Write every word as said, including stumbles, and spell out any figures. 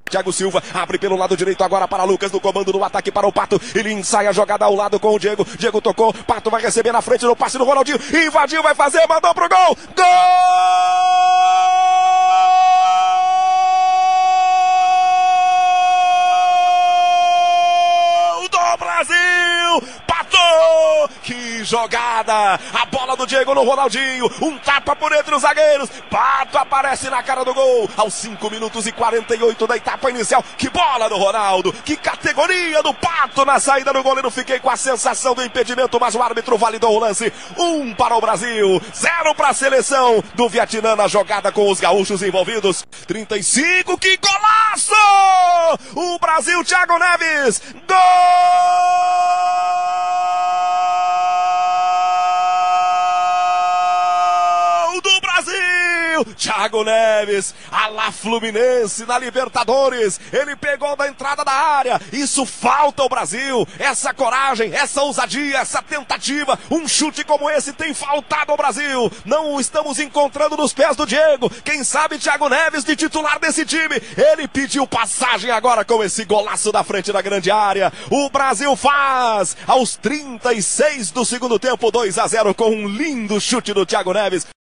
Thiago Silva abre pelo lado direito agora para Lucas no comando do ataque para o Pato. Ele ensaia a jogada ao lado com o Diego. Diego tocou, Pato vai receber na frente no passe do Ronaldinho. Invadiu, vai fazer, mandou pro gol. Gol do Brasil! Pato! Que jogada! A bola do Diego no Ronaldinho. Um tapa por entre os zagueiros. Pato aparece na cara do gol. Aos cinco minutos e quarenta e oito da etapa inicial. Que bola do Ronaldo. Que categoria do Pato na saída do goleiro. Fiquei com a sensação do impedimento, mas o árbitro validou o lance. Um para o Brasil. Zero para a seleção do Vietnã na jogada com os gaúchos envolvidos. trinta e cinco. Que golaço! O Brasil, Thiago Neves. Gol! Thiago Neves, a lá Fluminense na Libertadores, ele pegou da entrada da área. Isso falta ao Brasil, essa coragem, essa ousadia, essa tentativa. Um chute como esse tem faltado ao Brasil. Não o estamos encontrando nos pés do Diego. Quem sabe Thiago Neves de titular desse time. Ele pediu passagem agora com esse golaço da frente da grande área. O Brasil faz aos trinta e seis do segundo tempo, dois a zero com um lindo chute do Thiago Neves.